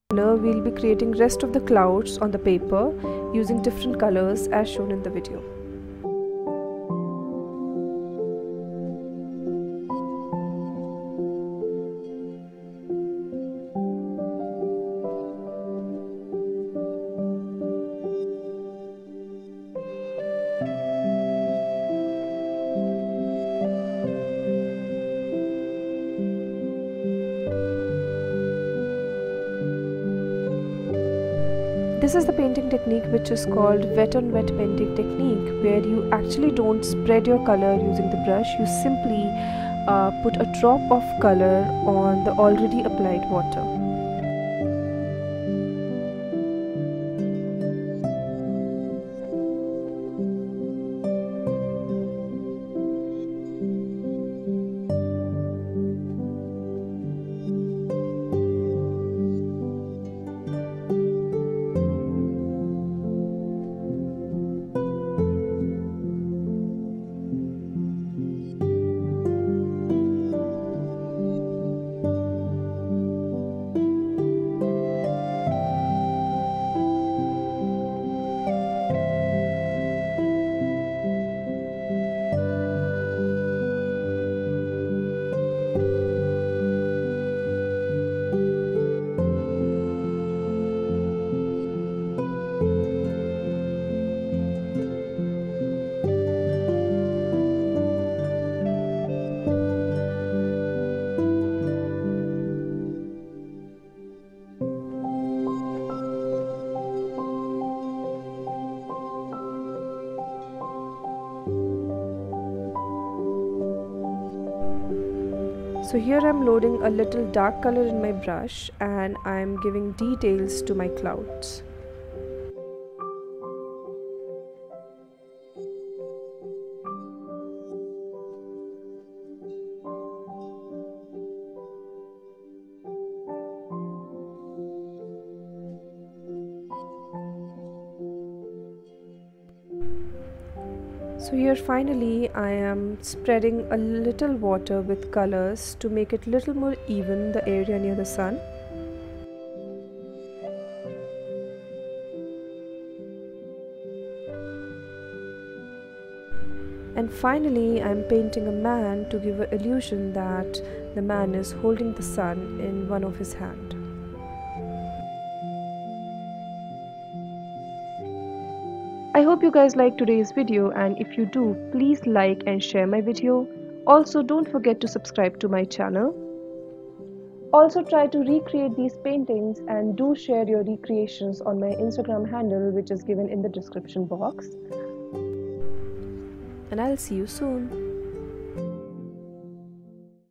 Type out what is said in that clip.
We'll be creating rest of the clouds on the paper using different colors as shown in the video. This is the painting technique which is called wet on wet painting technique, where you actually don't spread your color using the brush. You simply put a drop of color on the already applied water. So here I'm loading a little dark color in my brush and I'm giving details to my clouds. So here finally I am spreading a little water with colors to make it little more even, the area near the sun. And finally I am painting a man to give an illusion that the man is holding the sun in one of his hands. I hope you guys liked today's video, and if you do, please like and share my video. Also, don't forget to subscribe to my channel. Also, try to recreate these paintings and do share your recreations on my Instagram handle, which is given in the description box. And I'll see you soon.